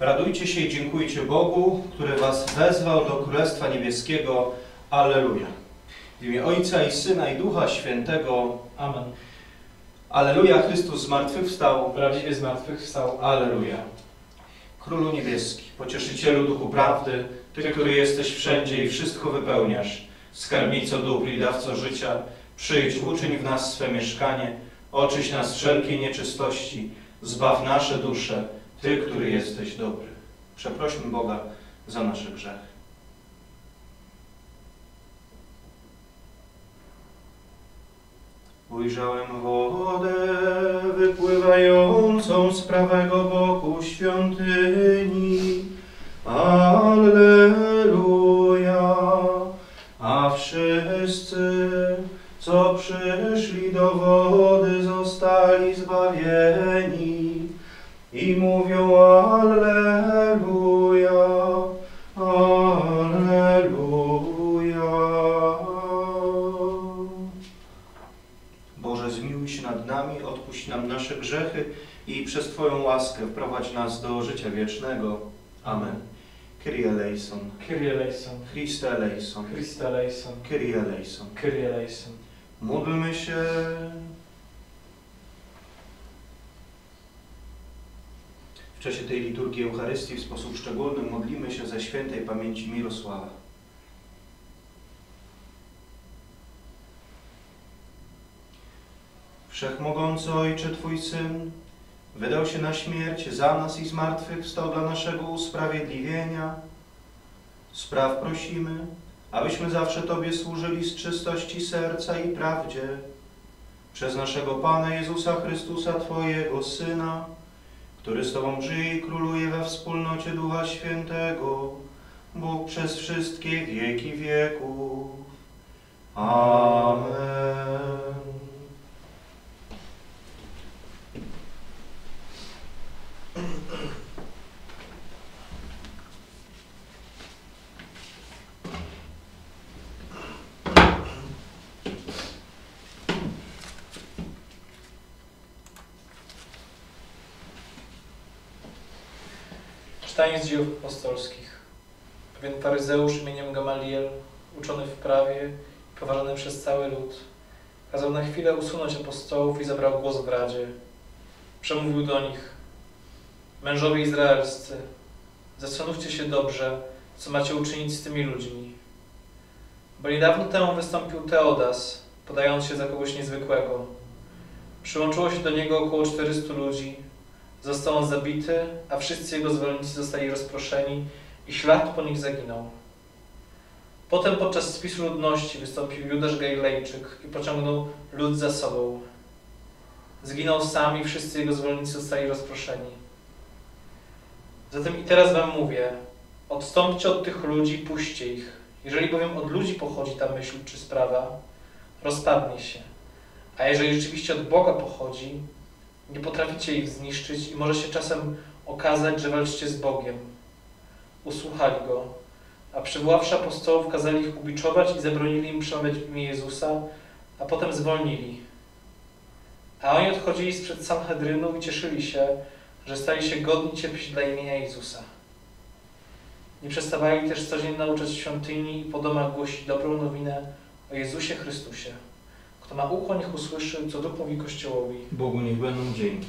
Radujcie się i dziękujcie Bogu, który was wezwał do Królestwa Niebieskiego. Alleluja. W imię Ojca i Syna i Ducha Świętego. Amen. Alleluja, Chrystus zmartwychwstał. Prawdziwie zmartwychwstał. Alleluja. Królu Niebieski, Pocieszycielu Duchu Prawdy, Ty, który jesteś wszędzie i wszystko wypełniasz, skarbnico dóbr i dawco życia, przyjdź, uczyń w nas swe mieszkanie, oczyść nas z wszelkiej nieczystości, zbaw nasze dusze, Ty, który jesteś dobry. Przeprośmy Boga za nasze grzechy. Ujrzałem wodę wypływającą z prawego boku świątyni. Alleluja! A wszyscy, co przyszli do wody, zostali zbawieni i mówią Alleluja, Alleluja. Boże, zmiłuj się nad nami, odpuść nam nasze grzechy i przez Twoją łaskę wprowadź nas do życia wiecznego. Amen. Kyrie eleison. Kyrie eleison. Christe eleison. Christe eleison. Kyrie eleison. Kyrie eleison. Módlmy się. W czasie tej liturgii Eucharystii w sposób szczególny modlimy się za świętej pamięci Mirosława. Wszechmogący Ojcze, Twój Syn wydał się na śmierć za nas i zmartwychwstał dla naszego usprawiedliwienia. Spraw prosimy, abyśmy zawsze Tobie służyli z czystości serca i prawdzie. Przez naszego Pana Jezusa Chrystusa, Twojego Syna, który z Tobą żyje i króluje we wspólnocie Ducha Świętego, Bóg przez wszystkie wieki wieków. Amen. Czytanie z Dziejów Apostolskich. Pewien faryzeusz imieniem Gamaliel, uczony w prawie i poważany przez cały lud, kazał na chwilę usunąć apostołów i zabrał głos w radzie. Przemówił do nich: mężowie izraelscy, zastanówcie się dobrze, co macie uczynić z tymi ludźmi. Bo niedawno temu wystąpił Teodas, podając się za kogoś niezwykłego. Przyłączyło się do niego około 400 ludzi. Został on zabity, a wszyscy jego zwolennicy zostali rozproszeni i ślad po nich zaginął. Potem podczas spisu ludności wystąpił Judasz Galilejczyk i pociągnął lud za sobą. Zginął sam i wszyscy jego zwolennicy zostali rozproszeni. Zatem i teraz wam mówię, odstąpcie od tych ludzi, puśćcie ich. Jeżeli bowiem od ludzi pochodzi ta myśl czy sprawa, rozpadnie się. A jeżeli rzeczywiście od Boga pochodzi, nie potraficie ich zniszczyć i może się czasem okazać, że walczycie z Bogiem. Usłuchali go, a przywoławszy apostołów, kazali ich ubiczować i zabronili im przemawiać w imię Jezusa, a potem zwolnili. A oni odchodzili sprzed Sanhedrynu i cieszyli się, że stali się godni cierpieć dla imienia Jezusa. Nie przestawali też codziennie nauczać w świątyni i po domach głosić dobrą nowinę o Jezusie Chrystusie. Kto ma ucho, niech usłyszy, co Duch mówi Kościołowi. Bogu niech będą dzięki.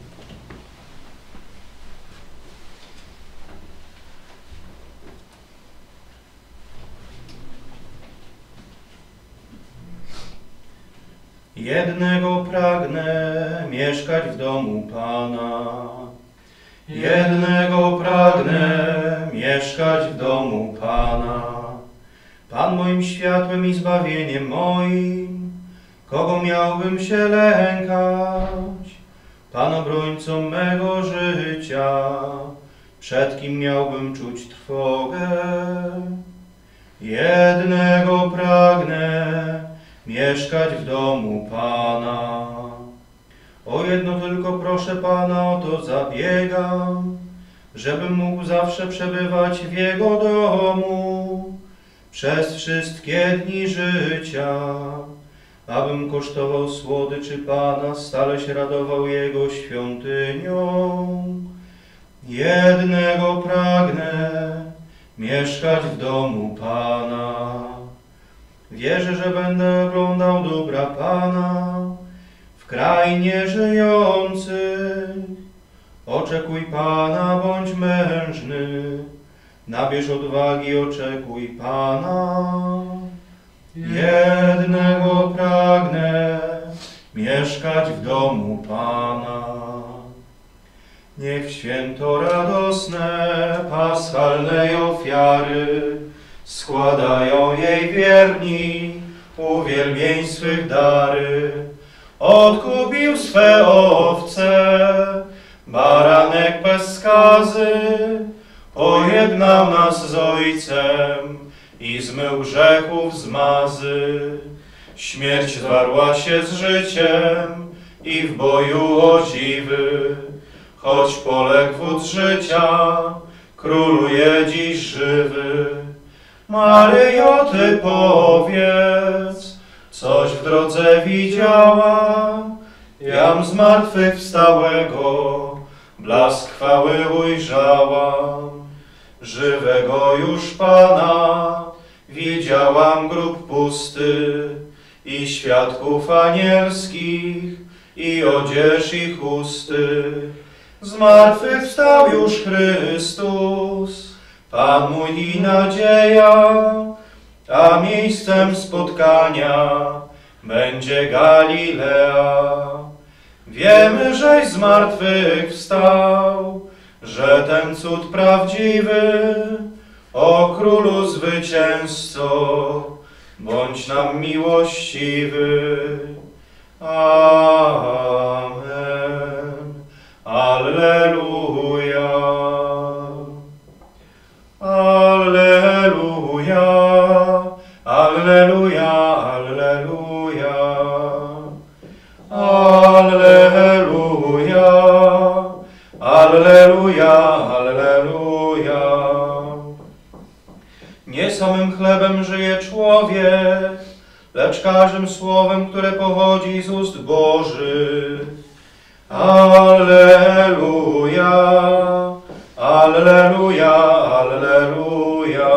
Jednego pragnę mieszkać w domu Pana. Jednego pragnę mieszkać w domu Pana. Pan moim światłem i zbawieniem moim, kogo miałbym się lękać? Pan obrońcą mego życia, przed kim miałbym czuć trwogę? Jednego pragnę mieszkać w domu Pana. O jedno tylko proszę Pana, o to zabiegam, żebym mógł zawsze przebywać w Jego domu przez wszystkie dni życia, abym kosztował słodyczy Pana, stale się radował Jego świątynią. Jednego pragnę, mieszkać w domu Pana. Wierzę, że będę oglądał dobra Pana w krainie żyjących. Oczekuj Pana, bądź mężny, nabierz odwagi, oczekuj Pana. Jednego pragnę, mieszkać w domu Pana. Niech w święto radosne, paschalnej ofiary składają jej wierni, uwielbień swych dary. Odkupił swe owce, baranek bez skazy, pojednał nas z Ojcem i zmył grzechów zmazy. Śmierć zwarła się z życiem i w boju odziwy, choć poległ wód życia, króluje dziś żywy. Maryjo, Ty powiedz, coś w drodze widziała, jam zmartwychwstałego, blask chwały ujrzałam. Żywego już Pana, widziałam grób pusty i świadków anielskich, i odzież i chusty. Zmartwychwstał już Chrystus, Pan mój i nadzieja, a miejscem spotkania będzie Galilea. Wiemy, żeś zmartwychwstał, że ten cud prawdziwy, o Królu zwycięzco, bądź nam miłościwy. Amen. Alleluja. Alleluja. Alleluja. Alleluja. Alleluja. Alleluja. Alleluja. Nie samym chlebem żyje człowiek, lecz każdym słowem, które pochodzi z ust Bożych. Alleluja, alleluja, alleluja.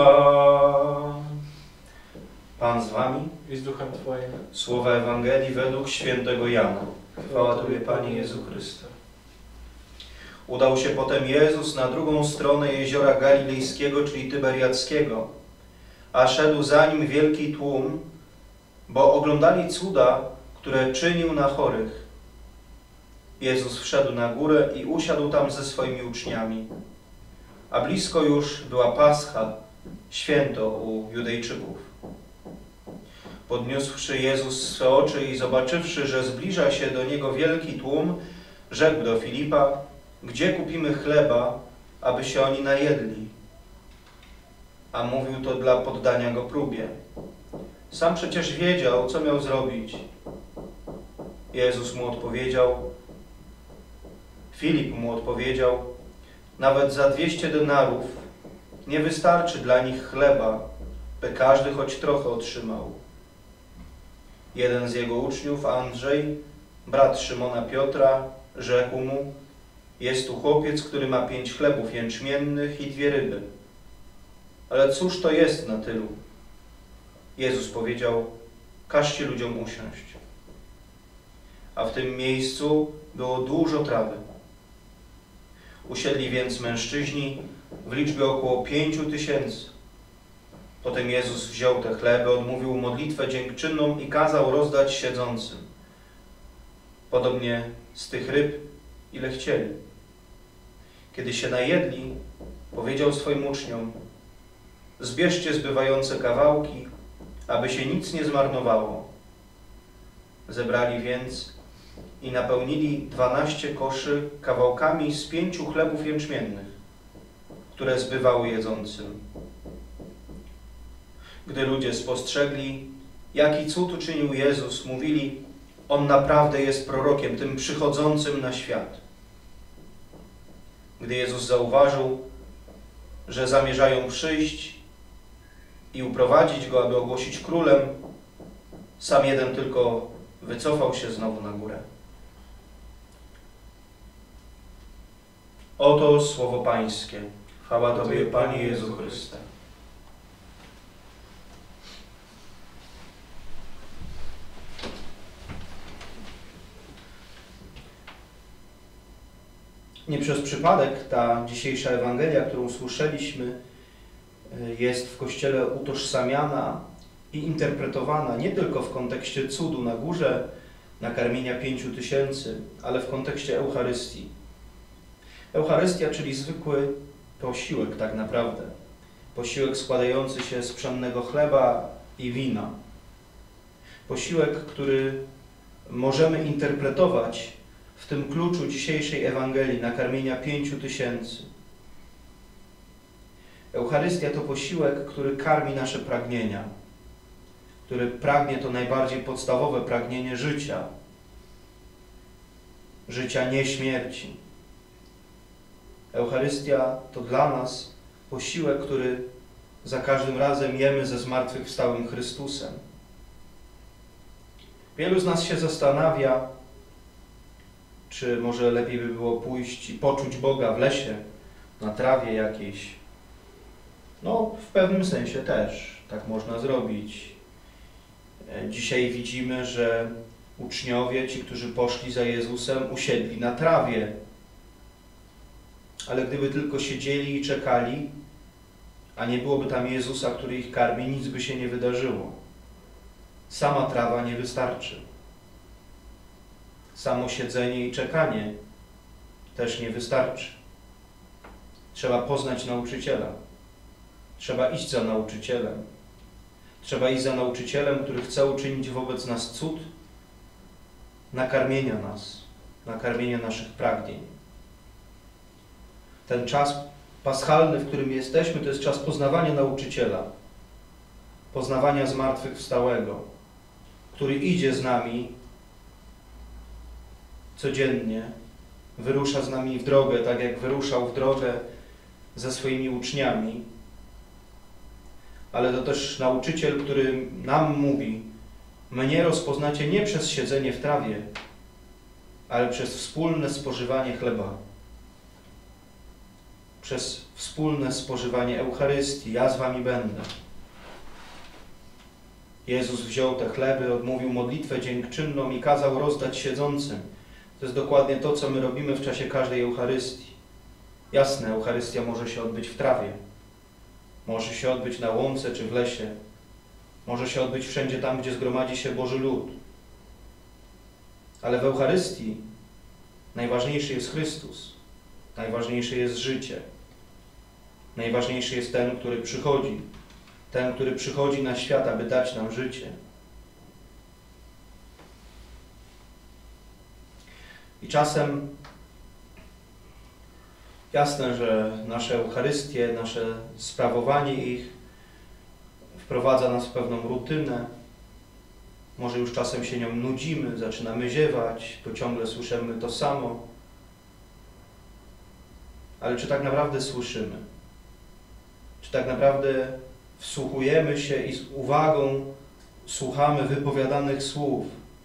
Pan z wami I z duchem Twoim. Słowa Ewangelii według świętego Jana. Chwała Tobie, Panie Jezu Chryste. Udał się potem Jezus na drugą stronę jeziora Galilejskiego, czyli Tyberiackiego, a szedł za nim wielki tłum, bo oglądali cuda, które czynił na chorych. Jezus wszedł na górę i usiadł tam ze swoimi uczniami. A blisko już była Pascha, święto u Judejczyków. Podniósłszy Jezus swe oczy i zobaczywszy, że zbliża się do Niego wielki tłum, rzekł do Filipa: gdzie kupimy chleba, aby się oni najedli? A mówił to dla poddania Go próbie. Sam przecież wiedział, co miał zrobić. Filip mu odpowiedział: nawet za 200 denarów nie wystarczy dla nich chleba, by każdy choć trochę otrzymał. Jeden z jego uczniów, Andrzej, brat Szymona Piotra, rzekł mu: jest tu chłopiec, który ma 5 chlebów jęczmiennych i 2 ryby. Ale cóż to jest na tylu? Jezus powiedział: każcie ludziom usiąść. A w tym miejscu było dużo trawy. Usiedli więc mężczyźni w liczbie około 5000. Potem Jezus wziął te chleby, odmówił modlitwę dziękczynną i kazał rozdać siedzącym. Podobnie z tych ryb, ile chcieli. Kiedy się najedli, powiedział swoim uczniom: zbierzcie zbywające kawałki, aby się nic nie zmarnowało. Zebrali więc i napełnili 12 koszy kawałkami z 5 chlebów jęczmiennych, które zbywały jedzącym. Gdy ludzie spostrzegli, jaki cud uczynił Jezus, mówili: on naprawdę jest prorokiem, tym przychodzącym na świat. Gdy Jezus zauważył, że zamierzają przyjść i uprowadzić Go, aby ogłosić królem, sam jeden tylko wycofał się znowu na górę. Oto słowo Pańskie. Chwała Tobie, Panie Jezu Chryste. Nie przez przypadek ta dzisiejsza Ewangelia, którą słyszeliśmy, jest w Kościele utożsamiana i interpretowana nie tylko w kontekście cudu na górze, nakarmienia 5000, ale w kontekście Eucharystii. Eucharystia, czyli zwykły posiłek tak naprawdę. Posiłek składający się z pszennego chleba i wina. Posiłek, który możemy interpretować w tym kluczu dzisiejszej Ewangelii, nakarmienia 5000. Eucharystia to posiłek, który karmi nasze pragnienia, który pragnie to najbardziej podstawowe pragnienie życia. Życia nie śmierci. Eucharystia to dla nas posiłek, który za każdym razem jemy ze zmartwychwstałym Chrystusem. Wielu z nas się zastanawia, czy może lepiej by było pójść i poczuć Boga w lesie, na trawie jakiejś. No, w pewnym sensie też tak można zrobić. Dzisiaj widzimy, że uczniowie, ci, którzy poszli za Jezusem, usiedli na trawie. Ale gdyby tylko siedzieli i czekali, a nie byłoby tam Jezusa, który ich karmi, nic by się nie wydarzyło. Sama trawa nie wystarczy. Samo siedzenie i czekanie też nie wystarczy. Trzeba poznać nauczyciela. Trzeba iść za nauczycielem. Trzeba iść za nauczycielem, który chce uczynić wobec nas cud, nakarmienia nas, nakarmienia naszych pragnień. Ten czas paschalny, w którym jesteśmy, to jest czas poznawania nauczyciela, poznawania zmartwychwstałego, który idzie z nami codziennie, wyrusza z nami w drogę, tak jak wyruszał w drogę ze swoimi uczniami. Ale to też nauczyciel, który nam mówi: mnie rozpoznacie nie przez siedzenie w trawie, ale przez wspólne spożywanie chleba. Przez wspólne spożywanie Eucharystii. Ja z wami będę. Jezus wziął te chleby, odmówił modlitwę dziękczynną i kazał rozdać siedzącym. To jest dokładnie to, co my robimy w czasie każdej Eucharystii. Jasne, Eucharystia może się odbyć w trawie. Może się odbyć na łące czy w lesie. Może się odbyć wszędzie tam, gdzie zgromadzi się Boży lud. Ale w Eucharystii najważniejszy jest Chrystus. Najważniejsze jest życie. Najważniejszy jest ten, który przychodzi. Ten, który przychodzi na świat, aby dać nam życie. I czasem jasne, że nasze Eucharystie, nasze sprawowanie ich wprowadza nas w pewną rutynę. Może już czasem się nią nudzimy, zaczynamy ziewać, bo ciągle słyszymy to samo. Ale czy tak naprawdę słyszymy? Czy tak naprawdę wsłuchujemy się i z uwagą słuchamy wypowiadanych słów?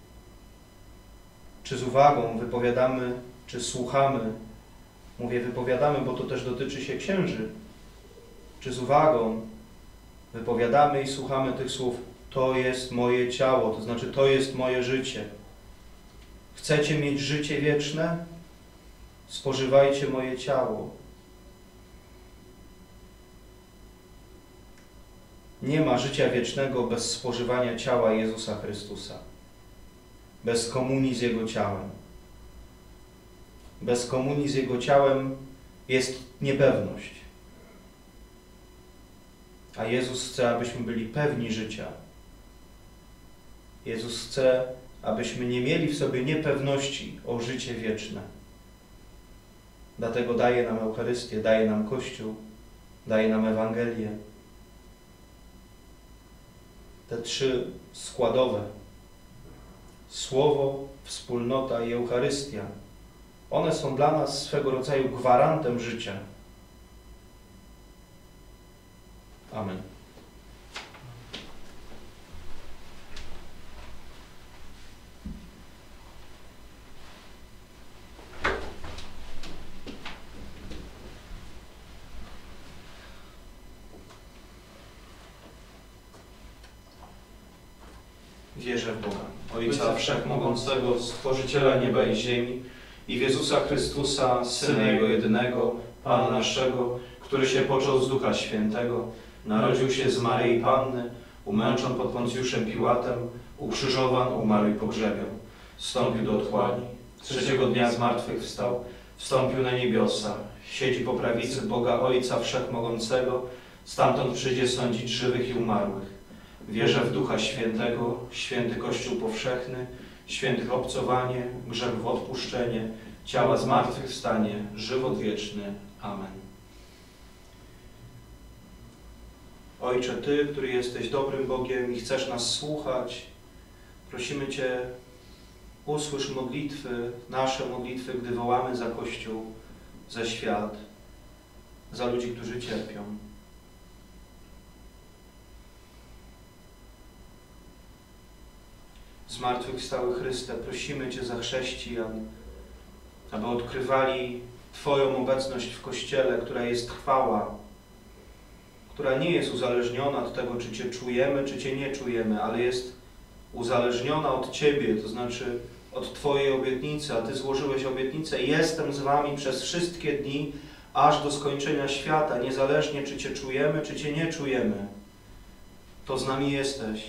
Czy z uwagą wypowiadamy, czy słuchamy? Mówię wypowiadamy, bo to też dotyczy się księży. Czy z uwagą wypowiadamy i słuchamy tych słów: to jest moje ciało, to znaczy to jest moje życie. Chcecie mieć życie wieczne? Spożywajcie moje ciało. Nie ma życia wiecznego bez spożywania ciała Jezusa Chrystusa. Bez komunii z Jego ciałem. Bez komunii z Jego ciałem jest niepewność. A Jezus chce, abyśmy byli pewni życia. Jezus chce, abyśmy nie mieli w sobie niepewności o życie wieczne. Dlatego daje nam Eucharystię, daje nam Kościół, daje nam Ewangelię. Te trzy składowe: Słowo, wspólnota i Eucharystia. One są dla nas swego rodzaju gwarantem życia. Amen. Wierzę w Boga, Ojca Wszechmogącego, Stworzyciela nieba i ziemi, i w Jezusa Chrystusa, Syna Jego jedynego, Pana naszego, który się począł z Ducha Świętego, narodził się z Maryi Panny, umęczon pod Poncjuszem Piłatem, ukrzyżowan, umarł i pogrzebion. Wstąpił do otchłani, trzeciego dnia zmartwychwstał, wstąpił na niebiosa, siedzi po prawicy Boga Ojca Wszechmogącego, stamtąd przyjdzie sądzić żywych i umarłych. Wierzę w Ducha Świętego, święty Kościół powszechny, świętych obcowanie, grzechów odpuszczenie, ciała zmartwychwstanie, żywot wieczny. Amen. Ojcze, Ty, który jesteś dobrym Bogiem i chcesz nas słuchać, prosimy Cię, usłysz modlitwy, nasze modlitwy, gdy wołamy za Kościół, za świat, za ludzi, którzy cierpią. Zmartwychwstały Chryste, prosimy Cię za chrześcijan, aby odkrywali Twoją obecność w Kościele, która jest trwała, która nie jest uzależniona od tego, czy Cię czujemy, czy Cię nie czujemy, ale jest uzależniona od Ciebie, to znaczy od Twojej obietnicy, a Ty złożyłeś obietnicę: jestem z Wami przez wszystkie dni, aż do skończenia świata, niezależnie czy Cię czujemy, czy Cię nie czujemy. To z nami jesteś.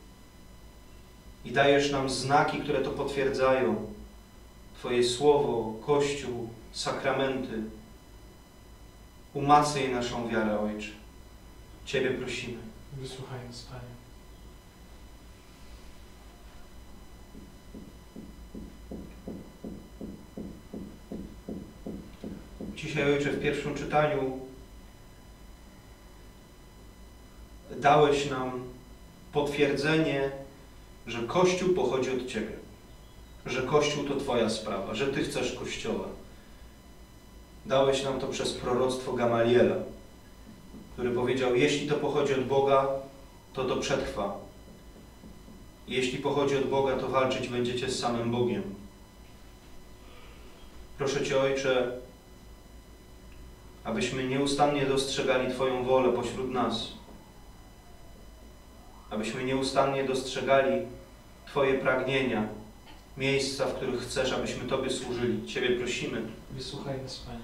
I dajesz nam znaki, które to potwierdzają. Twoje Słowo, Kościół, sakramenty. Umacnij naszą wiarę, Ojcze. Ciebie prosimy. Wysłuchaj nas, Panie. Dzisiaj, Ojcze, w pierwszym czytaniu dałeś nam potwierdzenie, że Kościół pochodzi od Ciebie, że Kościół to Twoja sprawa, że Ty chcesz Kościoła. Dałeś nam to przez proroctwo Gamaliela, który powiedział: jeśli to pochodzi od Boga, to przetrwa. Jeśli pochodzi od Boga, to walczyć będziecie z samym Bogiem. Proszę Cię, Ojcze, abyśmy nieustannie dostrzegali Twoją wolę pośród nas. Abyśmy nieustannie dostrzegali Twoje pragnienia, miejsca, w których chcesz, abyśmy Tobie służyli. Ciebie prosimy. Wysłuchaj nas, Panie.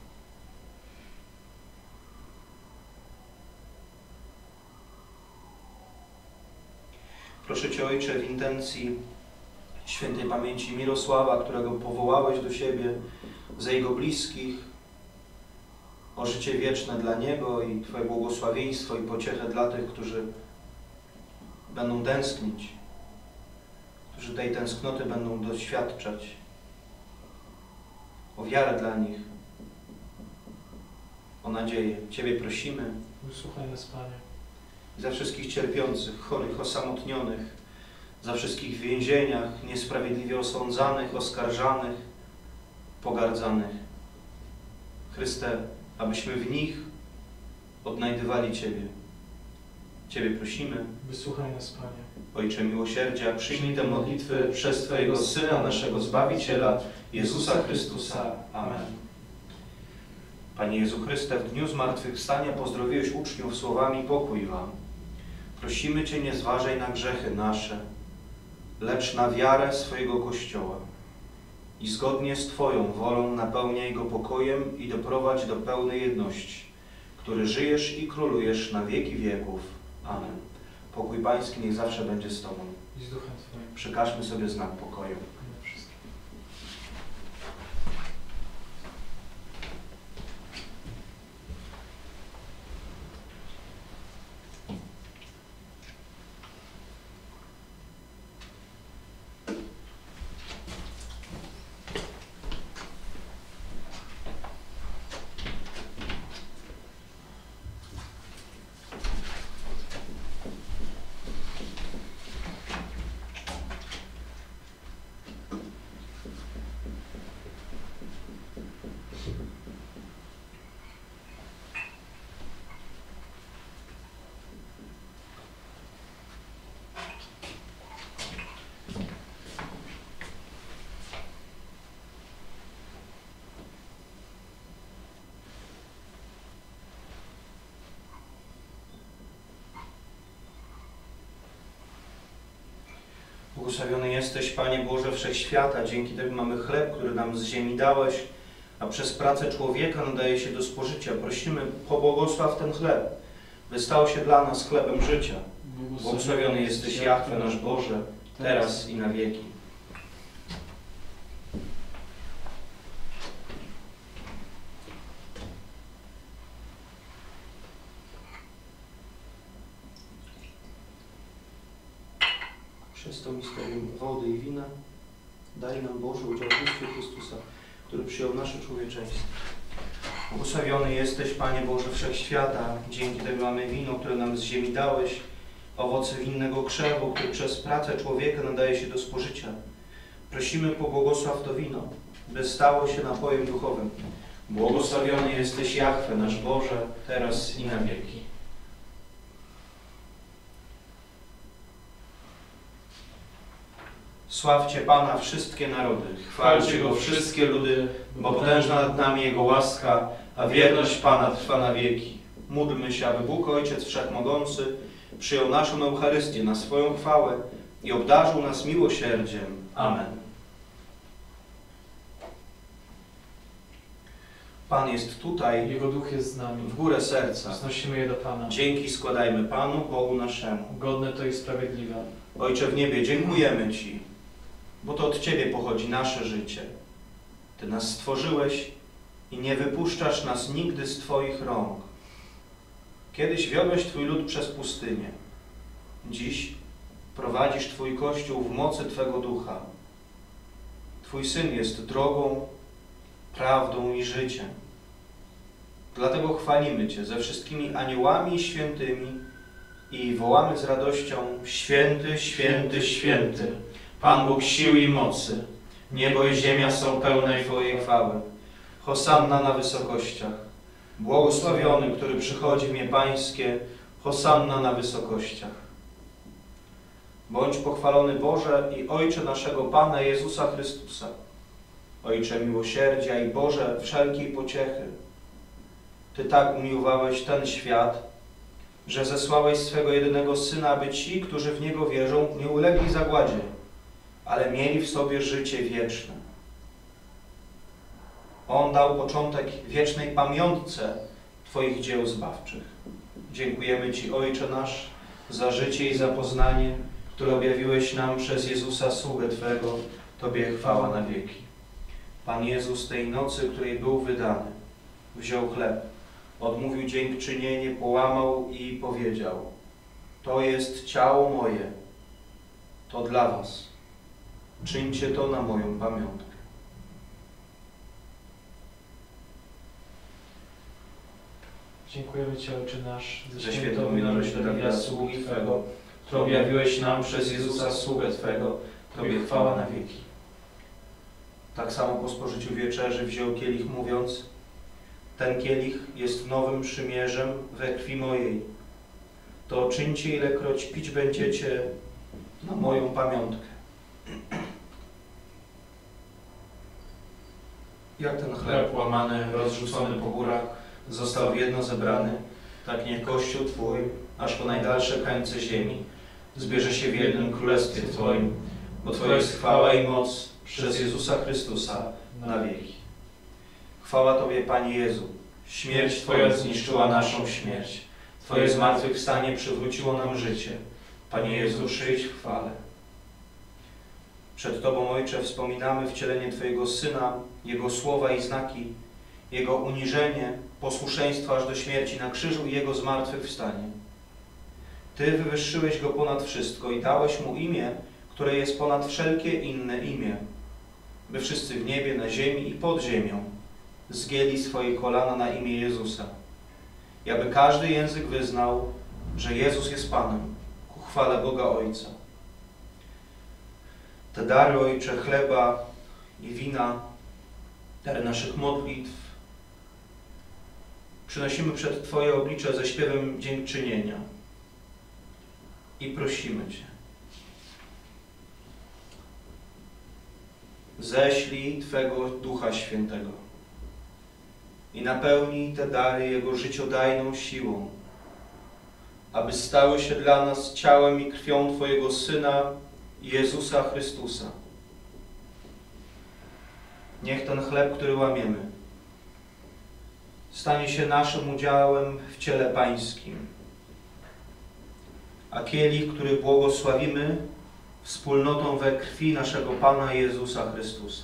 Proszę Cię, Ojcze, w intencji świętej pamięci Mirosława, którego powołałeś do siebie, za jego bliskich, o życie wieczne dla niego i Twoje błogosławieństwo i pociechę dla tych, którzy będą tęsknić, którzy tej tęsknoty będą doświadczać, o wiarę dla nich, o nadzieję. Ciebie prosimy. Wysłuchaj nas, Panie. Za wszystkich cierpiących, chorych, osamotnionych, za wszystkich w więzieniach, niesprawiedliwie osądzanych, oskarżanych, pogardzanych. Chryste, abyśmy w nich odnajdywali Ciebie. Ciebie prosimy. Wysłuchaj nas, Panie. Ojcze miłosierdzia, przyjmij te modlitwy przez Twojego Syna, naszego Zbawiciela, Jezusa Chrystusa. Amen. Panie Jezu Chryste, w dniu zmartwychwstania pozdrowiłeś uczniów słowami: pokój Wam. Prosimy Cię, nie zważaj na grzechy nasze, lecz na wiarę swojego Kościoła i zgodnie z Twoją wolą napełniaj go pokojem i doprowadź do pełnej jedności, który żyjesz i królujesz na wieki wieków. Amen. Pokój Pański niech zawsze będzie z Tobą. I z Duchem Twoim. Przekażmy sobie znak pokoju. Błogosławiony jesteś, Panie Boże Wszechświata, dzięki Tobie mamy chleb, który nam z ziemi dałeś, a przez pracę człowieka nadaje się do spożycia. Prosimy, pobłogosław ten chleb, by stał się dla nas chlebem życia. Błogosławiony jesteś, Jahwe, nasz Boże, teraz i na wieki. Przez to misterium wody i wina daj nam Boże udział w bóstwie Chrystusa, który przyjął nasze człowieczeństwo. Błogosławiony jesteś, Panie Boże Wszechświata, dzięki Tobie mamy wino, które nam z ziemi dałeś, owoce winnego krzewu, który przez pracę człowieka nadaje się do spożycia. Prosimy, pobłogosław to wino, by stało się napojem duchowym. Błogosławiony jesteś, Jahwe, nasz Boże, teraz i na wieki. Sławcie Pana wszystkie narody, chwalcie Go wszystkie ludy, bo potężna nad nami Jego łaska, a wierność Pana trwa na wieki. Módlmy się, aby Bóg Ojciec Wszechmogący przyjął naszą Eucharystię na swoją chwałę i obdarzył nas miłosierdziem. Amen. Pan jest tutaj, Jego Duch jest z nami. w górę serca. Wznosimy je do Pana. Dzięki składajmy Panu, Bogu naszemu. Godne to i sprawiedliwe. Ojcze w niebie, dziękujemy Ci, bo to od Ciebie pochodzi nasze życie. Ty nas stworzyłeś i nie wypuszczasz nas nigdy z Twoich rąk. Kiedyś wiodłeś Twój lud przez pustynię. Dziś prowadzisz Twój Kościół w mocy Twego Ducha. Twój Syn jest drogą, prawdą i życiem. Dlatego chwalimy Cię ze wszystkimi aniołami i świętymi i wołamy z radością: Święty, święty, święty, Pan Bóg sił i mocy. Niebo i ziemia są pełne Twojej chwały. Hosanna na wysokościach. Błogosławiony, który przychodzi w imię Pańskie. Hosanna na wysokościach. Bądź pochwalony Boże i Ojcze naszego Pana Jezusa Chrystusa. Ojcze miłosierdzia i Boże wszelkiej pociechy. Ty tak umiłowałeś ten świat, że zesłałeś swego jedynego Syna, aby ci, którzy w Niego wierzą, nie ulegli zagładzie, ale mieli w sobie życie wieczne. On dał początek wiecznej pamiątce Twoich dzieł zbawczych. Dziękujemy Ci, Ojcze nasz, za życie i za poznanie, które objawiłeś nam przez Jezusa, sługę Twego. Tobie chwała na wieki. Pan Jezus tej nocy, której był wydany, wziął chleb, odmówił dziękczynienie, połamał i powiedział: to jest ciało moje, to dla was. Czyńcie to na moją pamiątkę. Dziękujemy Ci, Ojcze nasz, ze świętą miłością dla sługi Twego, które objawiłeś nam przez Jezusa, sługę Twego. Tobie chwała na wieki. Tak samo po spożyciu wieczerzy wziął kielich, mówiąc: ten kielich jest nowym przymierzem we krwi mojej. To czyńcie, ilekroć pić będziecie, na moją pamiątkę. Jak ten chleb łamany, rozrzucony po górach, został w jedno zebrany, tak niech Kościół Twój, aż po najdalsze krańce ziemi, zbierze się w jednym królestwie Twoim, bo Twoja jest chwała i moc przez Jezusa Chrystusa na wieki. Chwała Tobie, Panie Jezu. Śmierć Twoja zniszczyła naszą śmierć. Twoje zmartwychwstanie przywróciło nam życie. Panie Jezu, przyjdź w chwale. Przed Tobą, Ojcze, wspominamy wcielenie Twojego Syna, Jego słowa i znaki, Jego uniżenie, posłuszeństwo aż do śmierci na krzyżu i Jego zmartwychwstanie. Ty wywyższyłeś Go ponad wszystko i dałeś Mu imię, które jest ponad wszelkie inne imię, by wszyscy w niebie, na ziemi i pod ziemią zgięli swoje kolana na imię Jezusa, i aby każdy język wyznał, że Jezus jest Panem, ku chwale Boga Ojca. Te dary, Ojcze, chleba i wina, dary naszych modlitw, przynosimy przed Twoje oblicze ze śpiewem dziękczynienia i prosimy Cię: ześlij Twego Ducha Świętego i napełnij te dary Jego życiodajną siłą, aby stały się dla nas ciałem i krwią Twojego Syna, Jezusa Chrystusa. Niech ten chleb, który łamiemy, stanie się naszym udziałem w ciele Pańskim, a kielich, który błogosławimy, wspólnotą we krwi naszego Pana Jezusa Chrystusa.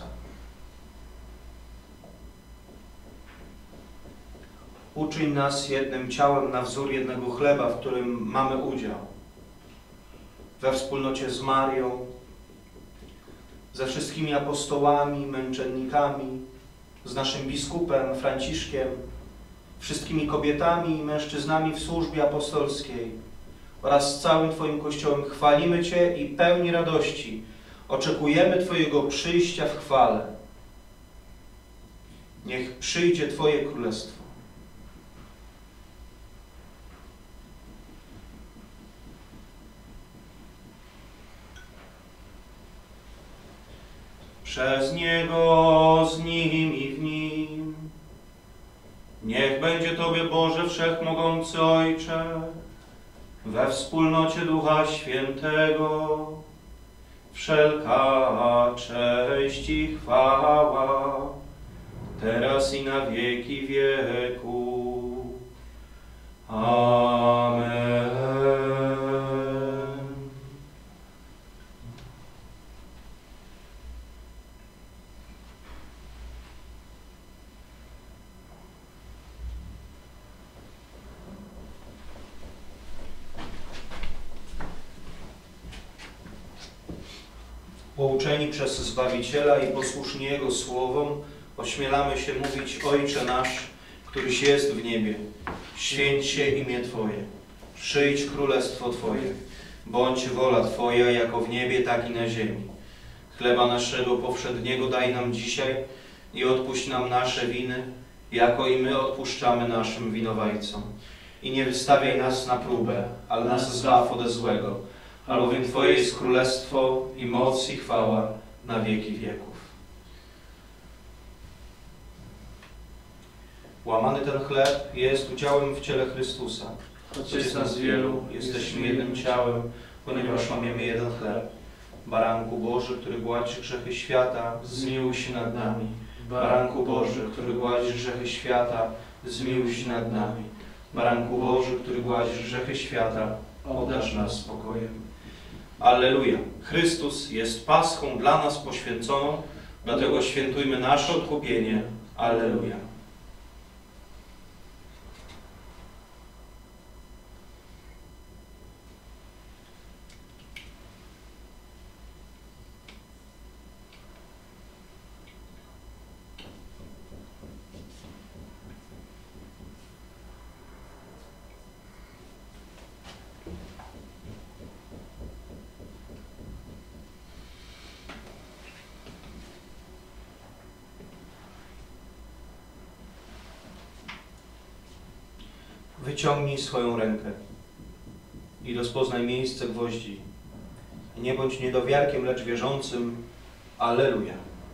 Uczyń nas jednym ciałem na wzór jednego chleba, w którym mamy udział, we wspólnocie z Marią, ze wszystkimi apostołami, męczennikami, z naszym biskupem Franciszkiem, wszystkimi kobietami i mężczyznami w służbie apostolskiej oraz z całym Twoim Kościołem chwalimy Cię i pełni radości oczekujemy Twojego przyjścia w chwale. Niech przyjdzie Twoje Królestwo. Przez Niego, z Nim i w Nim. Niech będzie Tobie, Boże Wszechmogący Ojcze, we wspólnocie Ducha Świętego, wszelka cześć i chwała, teraz i na wieki wieków. Amen. Pouczeni przez Zbawiciela i posłuszni Jego słowom, ośmielamy się mówić: Ojcze nasz, któryś jest w niebie, święć się imię Twoje, przyjdź królestwo Twoje, bądź wola Twoja jako w niebie, tak i na ziemi. Chleba naszego powszedniego daj nam dzisiaj i odpuść nam nasze winy, jako i my odpuszczamy naszym winowajcom. I nie wystawiaj nas na próbę, ale nas zbaw ode złego. Albowiem Twoje jest królestwo i moc i chwała na wieki wieków. Łamany ten chleb jest udziałem w ciele Chrystusa. Choć jest nas wielu, jesteśmy jednym ciałem, ponieważ łamiemy jeden chleb. Baranku Boży, który gładzisz grzechy świata, zmiłuj się nad nami. Baranku Boży, który gładzisz grzechy świata, zmiłuj się nad nami. Baranku Boży, który gładzisz grzechy świata, obdarz nas spokojem. Alleluja! Chrystus jest paschą dla nas poświęconą, dlatego świętujmy nasze odkupienie. Alleluja! Wyciągnij swoją rękę i rozpoznaj miejsce gwoździ. Nie bądź niedowiarkiem, lecz wierzącym. Alleluja.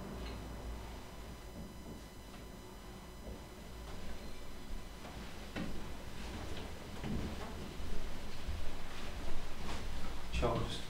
Ciało Chrystusa.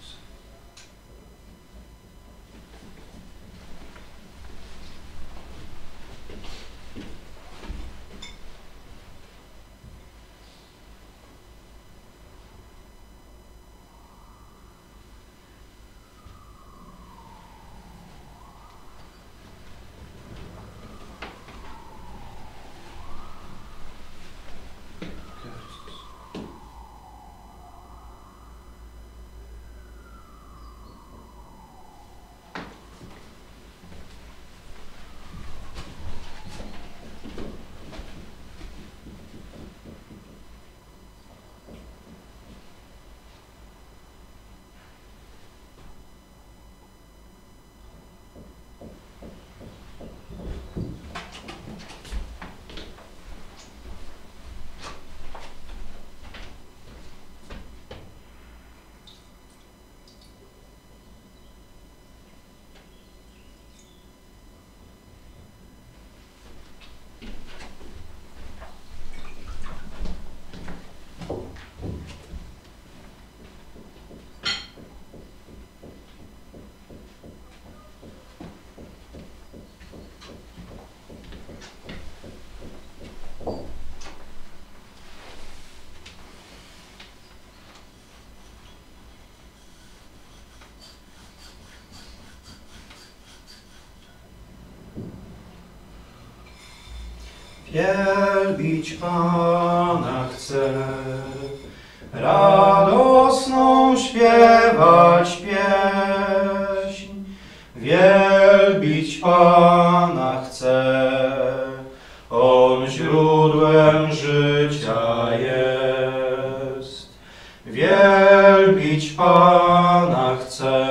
Wielbić Pana chcę, radosną śpiewać pieśń. Wielbić Pana chcę, On źródłem życia jest. Wielbić Pana chcę,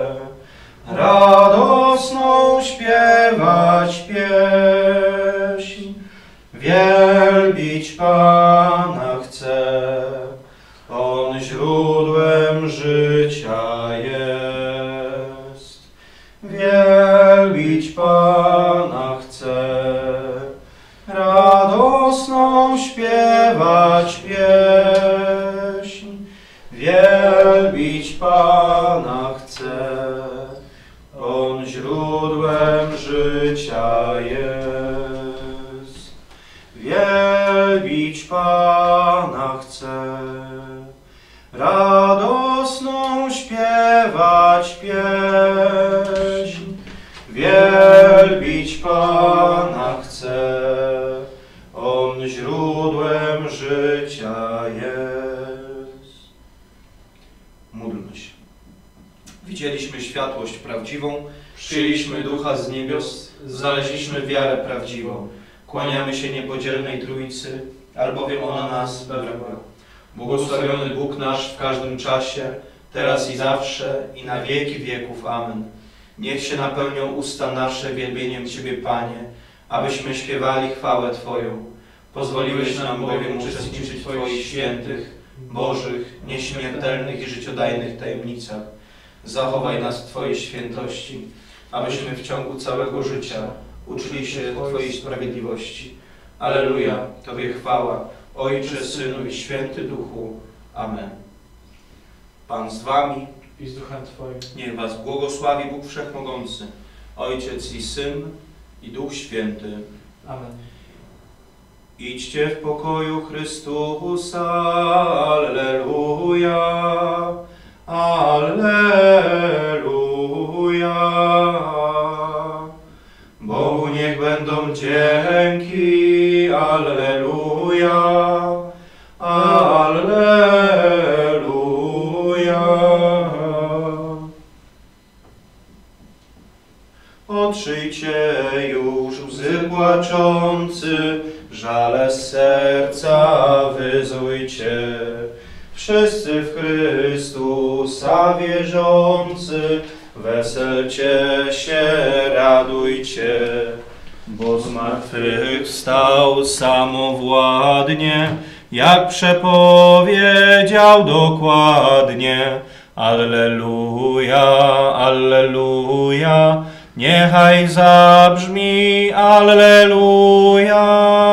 radosną śpiewać pieśń. Wielbić Pana chcę, On źródłem życia jest. Wielbić Pana chcę, radosną śpiewać pieśń. Wielbić Pana chcę, On źródłem życia jest. Wielbić Pana chcę, radosną śpiewać pieśń. Wielbić Pana chcę, On źródłem życia jest. Módlmy się. Widzieliśmy światłość prawdziwą, przyjęliśmy Ducha z niebios, znaleźliśmy wiarę prawdziwą. Kłaniamy się niepodzielnej Trójcy, albowiem ona nas wybrała. Błogosławiony Bóg nasz w każdym czasie, teraz i zawsze, i na wieki wieków. Amen. Niech się napełnią usta nasze wielbieniem Ciebie, Panie, abyśmy śpiewali chwałę Twoją. Pozwoliłeś nam bowiem uczestniczyć w Twoich świętych, bożych, nieśmiertelnych i życiodajnych tajemnicach. Zachowaj nas w Twojej świętości, abyśmy w ciągu całego życia uczyli się Twojej sprawiedliwości. Alleluja, Tobie chwała, Ojcze, Synu i Święty Duchu. Amen. Pan z Wami I z Duchem Twoim. Niech Was błogosławi Bóg Wszechmogący, Ojciec i Syn i Duch Święty. Amen. Idźcie w pokoju Chrystusa. Alleluja. Alleluja. Bogu niech będą dzięki. Alleluja. Alleluja. Otrzyjcie już łzy płaczący, żale z serca wyzujcie. Wszyscy w Chrystusa wierzący, weselcie się, radujcie. Bo zmartwychwstał samowładnie, jak przepowiedział dokładnie. Alleluja, alleluja, niechaj zabrzmi alleluja.